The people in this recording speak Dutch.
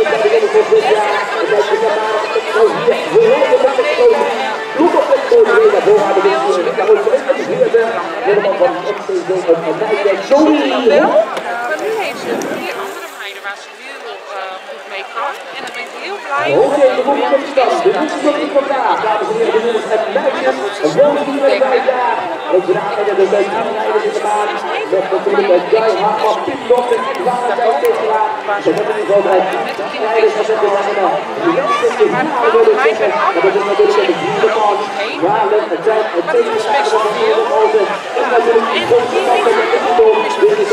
En dan ben ik heel blij. Oké, de boek van de stad. De boek van de vandaag. Dames en heren, de jongens en meisjes. Een welkom bij daar. We dragen de leiders in de baan. Met natuurlijk een Guy Hagman, Tim Dok en Valentijn Tesla. Ze hebben in ieder geval de leiders gezet in de baan. De jongens in de baan willen zeggen. Maar dat is natuurlijk de vierde man. Waar het zijn het tegenslagen van de wereld. En natuurlijk de grootste stad van de wereld.